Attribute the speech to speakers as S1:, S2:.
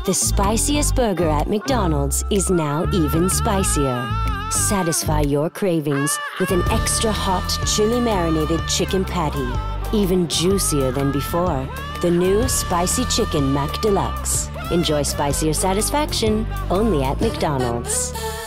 S1: The spiciest burger at McDonald's is now even spicier. Satisfy your cravings with an extra hot, chili marinated chicken patty, even juicier than before. The new Spicy Chicken McDeluxe. Enjoy spicier satisfaction only at McDonald's.